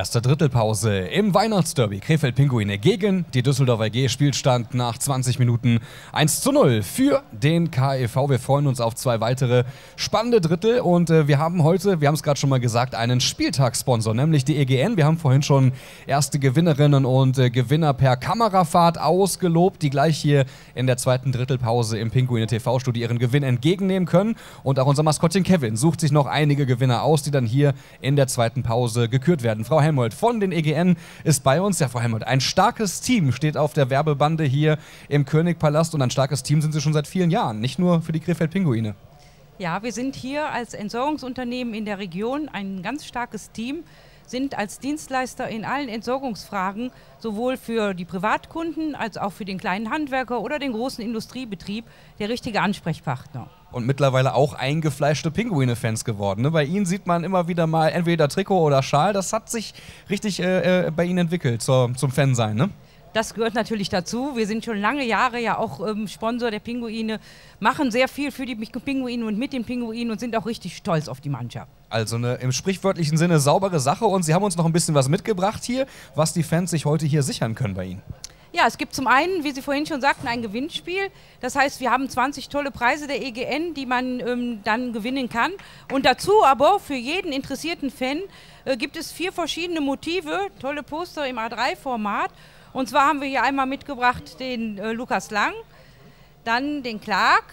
Erste Drittelpause im Weihnachtsderby. Krefeld-Pinguine gegen die Düsseldorfer EG. Spielstand nach 20 Minuten 1:0 für den KEV. Wir freuen uns auf zwei weitere spannende Drittel und wir haben heute, wir haben es gerade schon mal gesagt, einen Spieltagssponsor, nämlich die EGN. Wir haben vorhin schon erste Gewinnerinnen und Gewinner per Kamerafahrt ausgelobt, die gleich hier in der zweiten Drittelpause im Pinguine TV-Studio ihren Gewinn entgegennehmen können. Und auch unser Maskottchen Kevin sucht sich noch einige Gewinner aus, die dann hier in der zweiten Pause gekürt werden. Frau Helmold von den EGN ist bei uns. Ja, Frau Helmold, ein starkes Team steht auf der Werbebande hier im Königpalast und ein starkes Team sind Sie schon seit vielen Jahren, nicht nur für die Krefeld-Pinguine. Ja, wir sind hier als Entsorgungsunternehmen in der Region ein ganz starkes Team, sind als Dienstleister in allen Entsorgungsfragen sowohl für die Privatkunden als auch für den kleinen Handwerker oder den großen Industriebetrieb der richtige Ansprechpartner. Und mittlerweile auch eingefleischte Pinguine-Fans geworden. Ne? Bei Ihnen sieht man immer wieder mal entweder Trikot oder Schal. Das hat sich richtig bei Ihnen entwickelt zum Fansein, ne? Das gehört natürlich dazu. Wir sind schon lange Jahre ja auch Sponsor der Pinguine, machen sehr viel für die Pinguine und mit den Pinguinen und sind auch richtig stolz auf die Mannschaft. Also eine im sprichwörtlichen Sinne saubere Sache und Sie haben uns noch ein bisschen was mitgebracht hier, was die Fans sich heute hier sichern können bei Ihnen. Ja, es gibt zum einen, wie Sie vorhin schon sagten, ein Gewinnspiel. Das heißt, wir haben 20 tolle Preise der EGN, die man dann gewinnen kann. Und dazu aber für jeden interessierten Fan gibt es 4 verschiedene Motive, tolle Poster im A3-Format. Und zwar haben wir hier einmal mitgebracht den Lukas Lang, dann den Clark,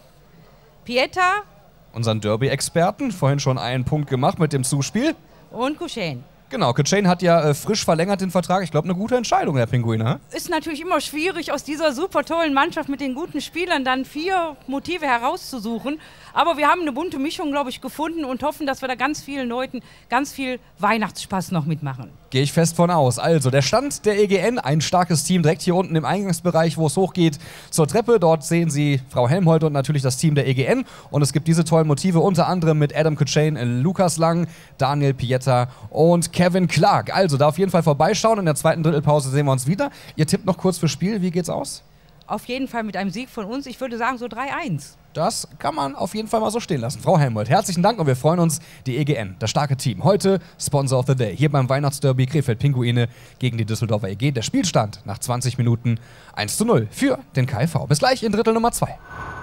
Pieta. Unseren Derby-Experten, vorhin schon einen Punkt gemacht mit dem Zuspiel. Und Kuchen. Genau, Kuchen hat ja frisch verlängert den Vertrag. Ich glaube, eine gute Entscheidung, der Pinguine. Ist natürlich immer schwierig, aus dieser super tollen Mannschaft mit den guten Spielern dann 4 Motive herauszusuchen. Aber wir haben eine bunte Mischung, glaube ich, gefunden und hoffen, dass wir da ganz vielen Leuten ganz viel Weihnachtsspaß noch mitmachen. Gehe ich fest von aus. Also, der Stand der EGN, ein starkes Team direkt hier unten im Eingangsbereich, wo es hochgeht zur Treppe. Dort sehen Sie Frau Helmholt und natürlich das Team der EGN. Und es gibt diese tollen Motive, unter anderem mit Adam Kuchen, Lukas Lang, Daniel Pieta und Kevin Clark. Also, da auf jeden Fall vorbeischauen. In der zweiten Drittelpause sehen wir uns wieder. Ihr tippt noch kurz fürs Spiel. Wie geht's aus? Auf jeden Fall mit einem Sieg von uns. Ich würde sagen so 3:1. Das kann man auf jeden Fall mal so stehen lassen. Frau Helmholt, herzlichen Dank und wir freuen uns, die EGN, das starke Team. Heute Sponsor of the Day, hier beim Weihnachtsderby Krefeld-Pinguine gegen die Düsseldorfer EG. Der Spielstand nach 20 Minuten 1:0 für den KEV. Bis gleich in Drittel Nummer 2.